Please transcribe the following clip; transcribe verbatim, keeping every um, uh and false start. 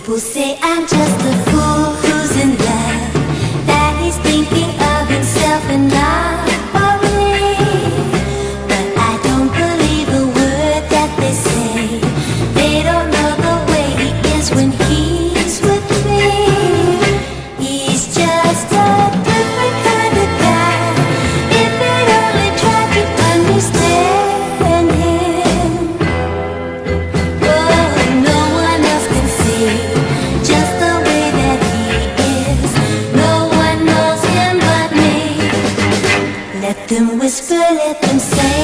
People say I'm just a fool who's in love, that he's thinking of himself and not of me. But I don't believe a word that they say. They don't know the way he is when he's with me. He's just a different kind of guy. If they'd only try to understand him. Oh, no one else can see just the way that he is. No one knows him but me. Let them whisper, let them say